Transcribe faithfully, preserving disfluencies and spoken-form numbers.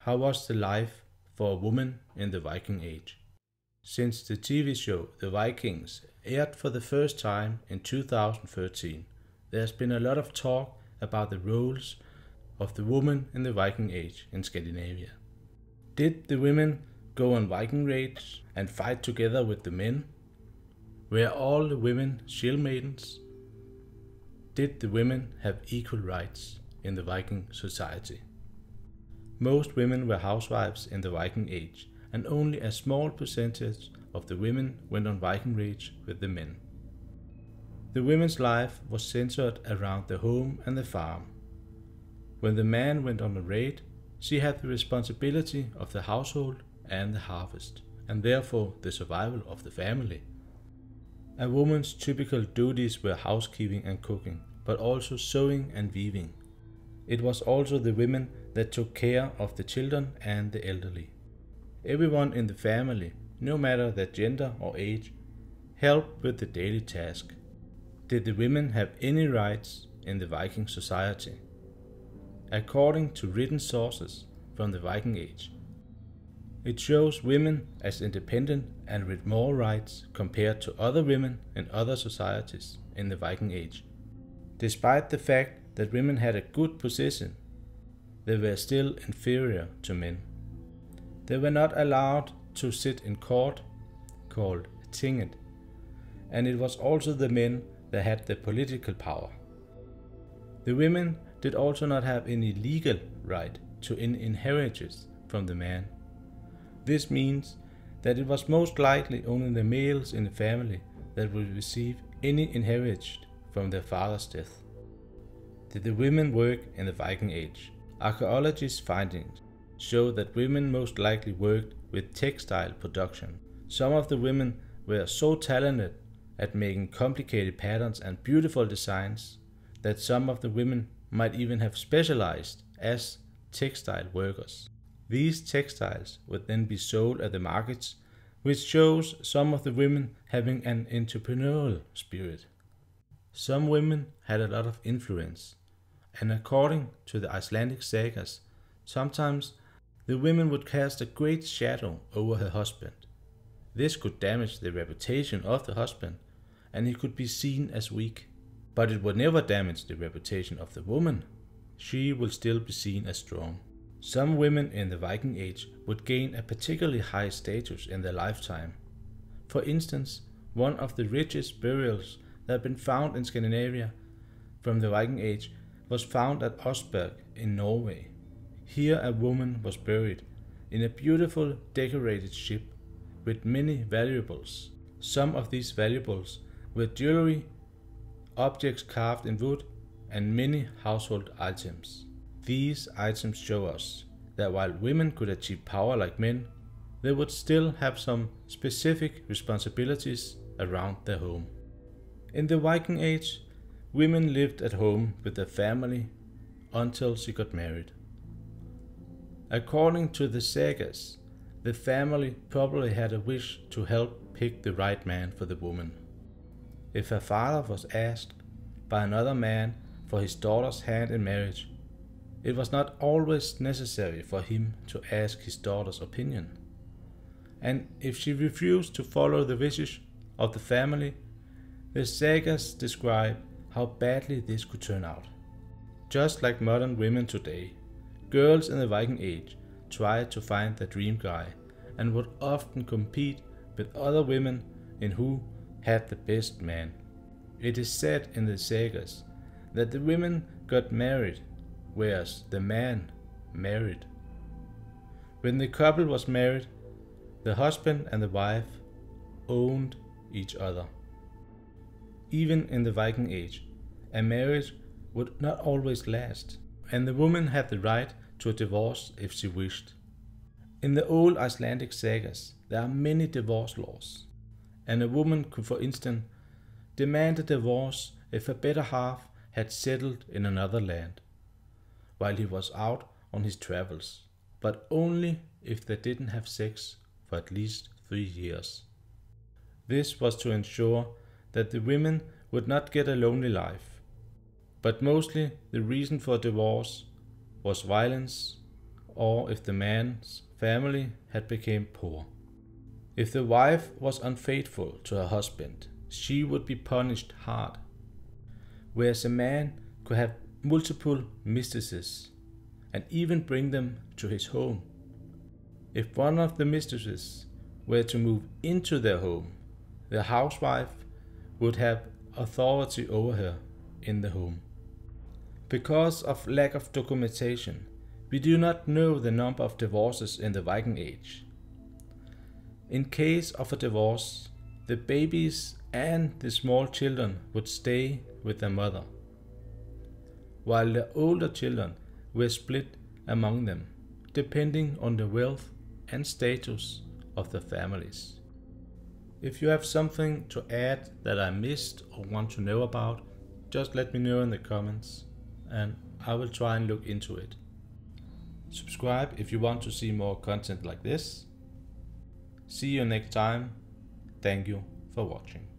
How was the life for a woman in the Viking Age? Since the T V show The Vikings aired for the first time in two thousand thirteen, there has been a lot of talk about the roles of the woman in the Viking Age in Scandinavia. Did the women go on Viking raids and fight together with the men? Were all the women shield maidens? Did the women have equal rights in the Viking society? Most women were housewives in the Viking Age, and only a small percentage of the women went on Viking raids with the men. The women's life was centered around the home and the farm. When the man went on a raid, she had the responsibility of the household and the harvest, and therefore the survival of the family. A woman's typical duties were housekeeping and cooking, but also sewing and weaving. It was also the women that took care of the children and the elderly. Everyone in the family, no matter their gender or age, helped with the daily task. Did the women have any rights in the Viking society? According to written sources from the Viking Age, it shows women as independent and with more rights compared to other women in other societies in the Viking Age. Despite the fact that women had a good position, they were still inferior to men. They were not allowed to sit in court, called tinget, and it was also the men that had the political power. The women did also not have any legal right to any inheritance from the man. This means that it was most likely only the males in the family that would receive any inheritance from their father's death. Did the women work in the Viking Age? Archaeologists' findings show that women most likely worked with textile production. Some of the women were so talented at making complicated patterns and beautiful designs that some of the women might even have specialized as textile workers. These textiles would then be sold at the markets, which shows some of the women having an entrepreneurial spirit. Some women had a lot of influence, and according to the Icelandic sagas, sometimes the women would cast a great shadow over her husband. This could damage the reputation of the husband, and he could be seen as weak. But it would never damage the reputation of the woman. She will still be seen as strong. Some women in the Viking Age would gain a particularly high status in their lifetime. For instance, one of the richest burials that have been found in Scandinavia from the Viking Age was found at Osberg in Norway. Here a woman was buried in a beautiful decorated ship with many valuables. Some of these valuables were jewelry, objects carved in wood, and many household items. These items show us that while women could achieve power like men, they would still have some specific responsibilities around their home. In the Viking Age, women lived at home with their family until she got married. According to the sagas, the family probably had a wish to help pick the right man for the woman. If her father was asked by another man for his daughter's hand in marriage, it was not always necessary for him to ask his daughter's opinion. And if she refused to follow the wishes of the family, the sagas describe how badly this could turn out. Just like modern women today, girls in the Viking Age tried to find the dream guy and would often compete with other women in who had the best man. It is said in the sagas that the women got married, whereas the man married. When the couple was married, the husband and the wife owned each other. Even in the Viking Age, a marriage would not always last, and the woman had the right to a divorce if she wished. In the old Icelandic sagas, there are many divorce laws, and a woman could, for instance, demand a divorce if her better half had settled in another land while he was out on his travels, but only if they didn't have sex for at least three years. This was to ensure that the women would not get a lonely life, but mostly the reason for divorce was violence or if the man's family had become poor. If the wife was unfaithful to her husband, she would be punished hard, whereas a man could have multiple mistresses and even bring them to his home. If one of the mistresses were to move into their home, the housewife would have authority over her in the home. Because of lack of documentation, we do not know the number of divorces in the Viking Age. In case of a divorce, the babies and the small children would stay with their mother, while the older children were split among them, depending on the wealth and status of the families. If you have something to add that I missed or want to know about, just let me know in the comments and I will try and look into it. Subscribe if you want to see more content like this. See you next time. Thank you for watching.